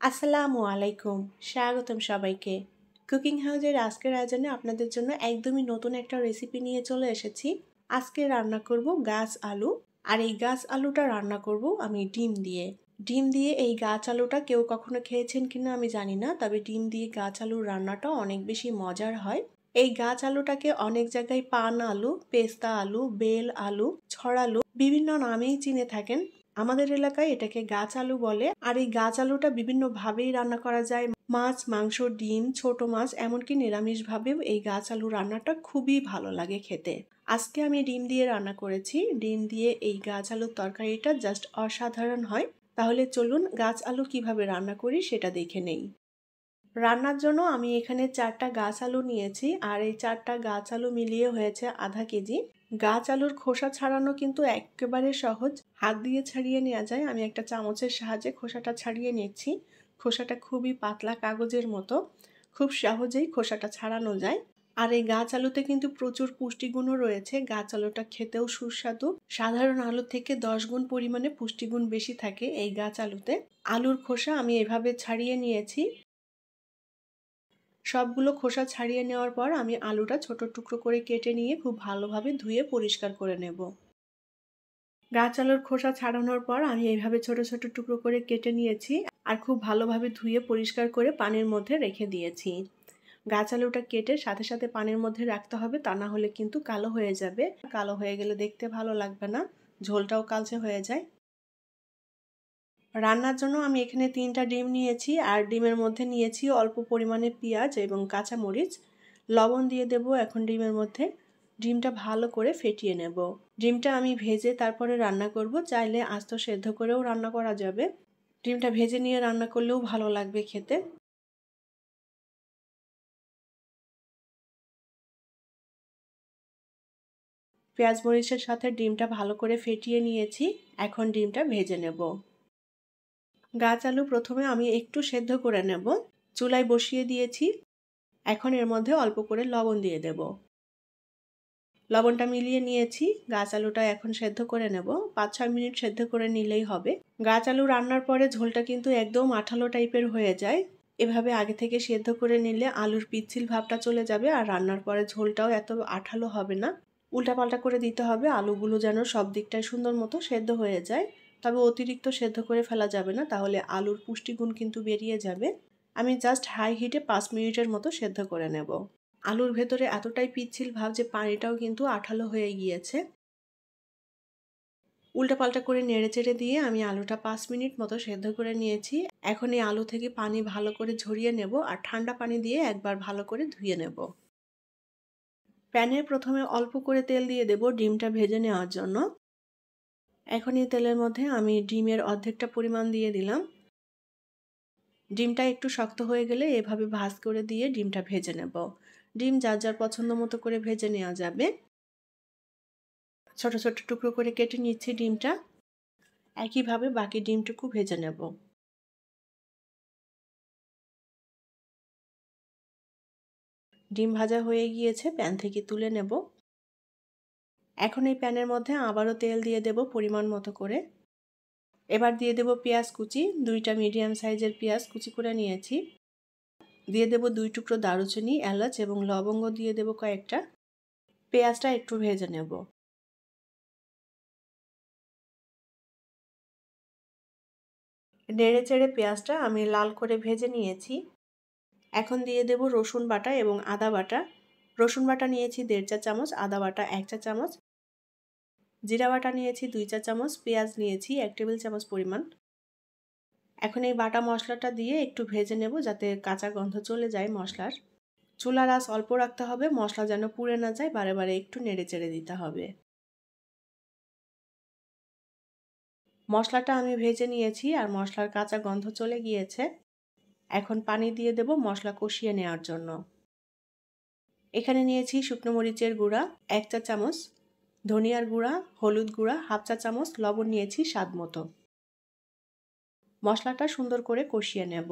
আসসালামু আলাইকুম। স্বাগতম সবাইকে। কুকিং হাউজের আজকের আয়োজনে আপনাদের জন্য একদমই নতুন একটা রেসিপি নিয়ে চলে এসেছি। আজকে রান্না করব গাছ আলু। আর এই গাছ আলুটা রান্না করব আমি ডিম দিয়ে। ডিম দিয়ে এই গাছ আলুটা কেউ কখনো খেয়েছেন কিনা আমি জানি না, তবে ডিম দিয়ে গাছ আলুর রান্নাটা অনেক বেশি মজার হয়। এই গাছ আলুটাকে অনেক জায়গায় পান আলু, পেস্তা আলু, বেল আলু, ছড়ালু বিভিন্ন নামেই চিনে থাকেন। আমাদের এলাকায় এটাকে গাছ আলু বলে। আর এই গাছ আলুটা বিভিন্ন ভাবেই রান্না করা যায়। মাছ, মাংস, ডিম, ছোট মাছ, এমনকি নিরামিষ ভাবেও এই গাছ আলু রান্নাটা খুবই ভালো লাগে খেতে। আজকে আমি ডিম দিয়ে রান্না করেছি। ডিম দিয়ে এই গাছ আলুর তরকারিটা জাস্ট অসাধারণ হয়। তাহলে চলুন গাছ আলু কিভাবে রান্না করি সেটা দেখে নেই। রান্নার জন্য আমি এখানে 4টা গাছ আলু নিয়েছি, আর এই 4টা গাছ আলু মিলিয়ে হয়েছে আধা কেজি। গাছ আলুর খোসা ছাড়ানো কিন্তু একেবারে সহজ, হাত দিয়ে ছাড়িয়ে নেওয়া যায়। আমি একটা চামচের সাহায্যে খোসাটা ছাড়িয়ে নিচ্ছি। খোসাটা খুবই পাতলা কাগজের মতো, খুব সহজেই খোসাটা ছাড়ানো যায়। আর এই গাছ আলুতে কিন্তু প্রচুর পুষ্টিগুণও রয়েছে। গাছ আলুটা খেতেও সুস্বাদু। সাধারণ আলু থেকে 10 গুণ পরিমাণে পুষ্টিগুণ বেশি থাকে এই গাছ আলুতে। আলুর খোসা আমি এভাবে ছাড়িয়ে নিয়েছি। সবগুলো খোসা ছাড়িয়ে নেওয়ার পর আমি আলুটা ছোট টুকরো করে কেটে নিয়ে খুব ভালোভাবে ধুয়ে পরিষ্কার করে নেব। গাছ আলুর খোসা ছাড়ানোর পর আমি এইভাবে ছোট ছোট টুকরো করে কেটে নিয়েছি আর খুব ভালোভাবে ধুয়ে পরিষ্কার করে পানির মধ্যে রেখে দিয়েছি। গাছ আলুটা কেটে সাথে সাথে পানির মধ্যে রাখতে হবে, তা না হলে কিন্তু কালো হয়ে যাবে। কালো হয়ে গেলে দেখতে ভালো লাগবে না, ঝোলটাও কালচে হয়ে যায়। রান্নার জন্য আমি এখানে 3টা ডিম নিয়েছি, আর ডিমের মধ্যে নিয়েছি অল্প পরিমাণে পেঁয়াজ এবং কাঁচামরিচ। লবণ দিয়ে দেব এখন ডিমের মধ্যে। ডিমটা ভালো করে ফেটিয়ে নেব। ডিমটা আমি ভেজে তারপরে রান্না করব, চাইলে আস্ত সেদ্ধ করেও রান্না করা যাবে। ডিমটা ভেজে নিয়ে রান্না করলেও ভালো লাগবে খেতে। পেঁয়াজ মরিচের সাথে ডিমটা ভালো করে ফেটিয়ে নিয়েছি, এখন ডিমটা ভেজে নেব। গাছ আলু প্রথমে আমি একটু সেদ্ধ করে নেব। চুলায় বসিয়ে দিয়েছি। এখন এর মধ্যে অল্প করে লবণ দিয়ে দেব। লবণটা মিলিয়ে নিয়েছি। গাছ আলুটা এখন সেদ্ধ করে নেব। 5-6 মিনিট সেদ্ধ করে নিলেই হবে। গাছ আলু রান্নার পরে ঝোলটা কিন্তু একদম আঠালো টাইপের হয়ে যায়। এভাবে আগে থেকে সেদ্ধ করে নিলে আলুর পিচ্ছিল ভাবটা চলে যাবে, আর রান্নার পরে ঝোলটাও এত আঠালো হবে না। উল্টাপাল্টা করে দিতে হবে, আলুগুলো যেন সব দিকটায় সুন্দর মতো সেদ্ধ হয়ে যায়। তবে অতিরিক্ত সেদ্ধ করে ফেলা যাবে না, তাহলে আলুর পুষ্টিগুণ কিন্তু বেরিয়ে যাবে। আমি জাস্ট হাই হিটে 5 মিনিটের মতো সেদ্ধ করে নেব। আলুর ভেতরে এতটাই পিচ্ছিল ভাব যে পানিটাও কিন্তু আঠালো হয়ে গিয়েছে। উল্টাপাল্টা করে নেড়েচেড়ে দিয়ে আমি আলুটা 5 মিনিট মতো সেদ্ধ করে নিয়েছি। এখন এই আলু থেকে পানি ভালো করে ঝরিয়ে নেব, আর ঠান্ডা পানি দিয়ে একবার ভালো করে ধুয়ে নেব। প্যানে প্রথমে অল্প করে তেল দিয়ে দেব ডিমটা ভেজে নেওয়ার জন্য। এখন এই তেলের মধ্যে আমি ডিমের অর্ধেকটা পরিমাণ দিয়ে দিলাম। ডিমটা একটু শক্ত হয়ে গেলে এভাবে ভাঁজ করে দিয়ে ডিমটা ভেজে নেব। ডিম যার যার পছন্দ মতো করে ভেজে নেওয়া যাবে। ছোট ছোট টুকরো করে কেটে নিচ্ছি ডিমটা। একইভাবে বাকি ডিমটুকু ভেজে নেব। ডিম ভাজা হয়ে গিয়েছে, প্যান থেকে তুলে নেব। এখন এই প্যানের মধ্যে আবারও তেল দিয়ে দেব পরিমাণ মতো করে। এবার দিয়ে দেব পেঁয়াজ কুচি। 2টা মিডিয়াম সাইজের পেঁয়াজ কুচি করে নিয়েছি। দিয়ে দেব 2 টুকরো দারুচিনি, এলাচ এবং লবঙ্গ দিয়ে দেব কয়েকটা। পেঁয়াজটা একটু ভেজে নেব। নেড়ে চেড়ে পেঁয়াজটা আমি লাল করে ভেজে নিয়েছি। এখন দিয়ে দেব রসুন বাটা এবং আদা বাটা। রসুন বাটা নিয়েছি 1.5 চা চামচ, আদা বাটা 1 চা চামচ, জিরা বাটা নিয়েছি 2 চা চামচ, পেঁয়াজ নিয়েছি 1 টেবিল চামচ পরিমাণ। এখন এই বাটা মশলাটা দিয়ে একটু ভেজে নেব, যাতে কাঁচা গন্ধ চলে যায় মশলার। চুলার আঁচ অল্প রাখতে হবে, মশলা যেন পুড়ে না যায়। বারে বারে একটু নেড়ে চেড়ে দিতে হবে। মশলাটা আমি ভেজে নিয়েছি, আর মশলার কাঁচা গন্ধ চলে গিয়েছে। এখন পানি দিয়ে দেব মশলা কষিয়ে নেওয়ার জন্য। এখানে নিয়েছি শুকনো মরিচের গুঁড়া 1 চা চামচ, ধনিয়ার গুঁড়া, হলুদ গুঁড়া 1/2 চা চামচ, লবণ নিয়েছি স্বাদ মতো। মশলাটা সুন্দর করে কষিয়ে নেব।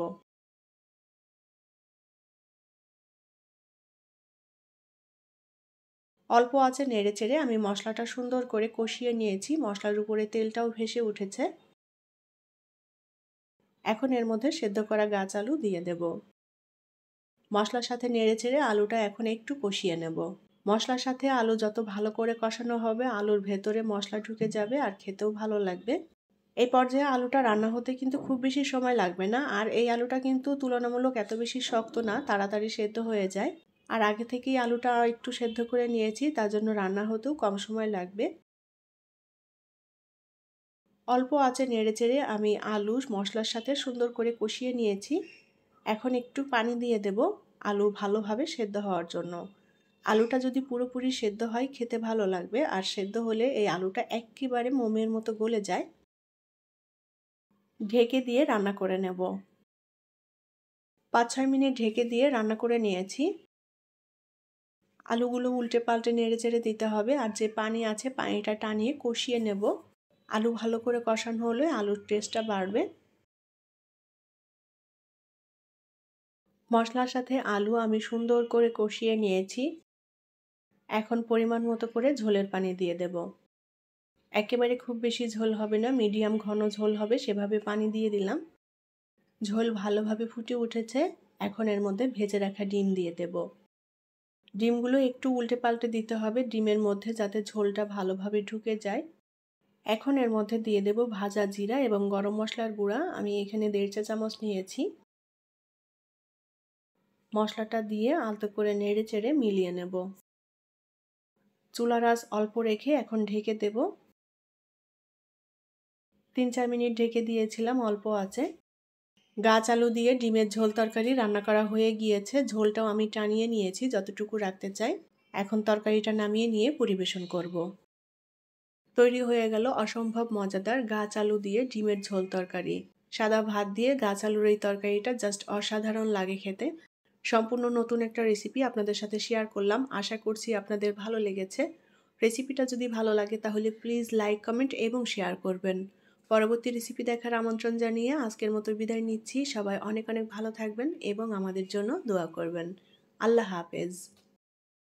অল্প আঁচে নেড়ে চেড়ে আমি মশলাটা সুন্দর করে কষিয়ে নিয়েছি। মশলার উপরে তেলটাও ভেসে উঠেছে। এখন এর মধ্যে সেদ্ধ করা গাছ আলু দিয়ে দেব। মশলার সাথে নেড়েচেড়ে আলুটা এখন একটু কষিয়ে নেব। মশলার সাথে আলু যত ভালো করে কষানো হবে আলুর ভেতরে মশলা ঢুকে যাবে আর খেতেও ভালো লাগবে। এই পর্যায়ে আলুটা রান্না হতে কিন্তু খুব বেশি সময় লাগবে না। আর এই আলুটা কিন্তু তুলনামূলক এত বেশি শক্ত না, তাড়াতাড়ি সেদ্ধ হয়ে যায়। আর আগে থেকেই আলুটা একটু সেদ্ধ করে নিয়েছি, তার জন্য রান্না হতেও কম সময় লাগবে। অল্প আঁচে নেড়েচেড়ে আমি আলু মশলার সাথে সুন্দর করে কষিয়ে নিয়েছি। এখন একটু পানি দিয়ে দেব আলু ভালোভাবে সেদ্ধ হওয়ার জন্য। আলুটা যদি পুরোপুরি সেদ্ধ হয় খেতে ভালো লাগবে, আর সেদ্ধ হলে এই আলুটা একেবারে মোমের মতো গলে যায়। ঢেকে দিয়ে রান্না করে নেব। 5-6 মিনিট ঢেকে দিয়ে রান্না করে নিয়েছি। আলুগুলো উল্টে পাল্টে নেড়েচেড়ে দিতে হবে, আর যে পানি আছে পানিটা টানিয়ে কষিয়ে নেব। আলু ভালো করে কষানো হলে আলুর টেস্টটা বাড়বে। মশলার সাথে আলু আমি সুন্দর করে কষিয়ে নিয়েছি। এখন পরিমাণ মতো করে ঝোলের পানি দিয়ে দেব। একেবারে খুব বেশি ঝোল হবে না, মিডিয়াম ঘন ঝোল হবে সেভাবে পানি দিয়ে দিলাম। ঝোল ভালোভাবে ফুটে উঠেছে। এখন এর মধ্যে ভেজে রাখা ডিম দিয়ে দেব। ডিমগুলো একটু উল্টে পাল্টে দিতে হবে ডিমের মধ্যে, যাতে ঝোলটা ভালোভাবে ঢুকে যায়। এখন এর মধ্যে দিয়ে দেব ভাজা জিরা এবং গরম মশলার গুঁড়া। আমি এখানে 1.5 চা চামচ নিয়েছি। মশলাটা দিয়ে আলতো করে নেড়ে চেড়ে মিলিয়ে নেব। চুলার আঁচ অল্প রেখে এখন ঢেকে দেব। 3-4 মিনিট ঢেকে দিয়েছিলাম অল্প আঁচে। গাছ আলু দিয়ে ডিমের ঝোল তরকারি রান্না করা হয়ে গিয়েছে। ঝোলটাও আমি টানিয়ে নিয়েছি যতটুকু রাখতে চাই। এখন তরকারিটা নামিয়ে নিয়ে পরিবেশন করব। তৈরি হয়ে গেল অসম্ভব মজাদার গাছ আলু দিয়ে ডিমের ঝোল তরকারি। সাদা ভাত দিয়ে গাছ আলুর এই তরকারিটা জাস্ট অসাধারণ লাগে খেতে। সম্পূর্ণ নতুন একটা রেসিপি আপনাদের সাথে শেয়ার করলাম। আশা করছি আপনাদের ভালো লেগেছে। রেসিপিটা যদি ভালো লাগে তাহলে প্লিজ লাইক, কমেন্ট এবং শেয়ার করবেন। পরবর্তী রেসিপি দেখার আমন্ত্রণ জানিয়ে আজকের মতো বিদায় নিচ্ছি। সবাই অনেক অনেক ভালো থাকবেন এবং আমাদের জন্য দোয়া করবেন। আল্লাহ হাফেজ।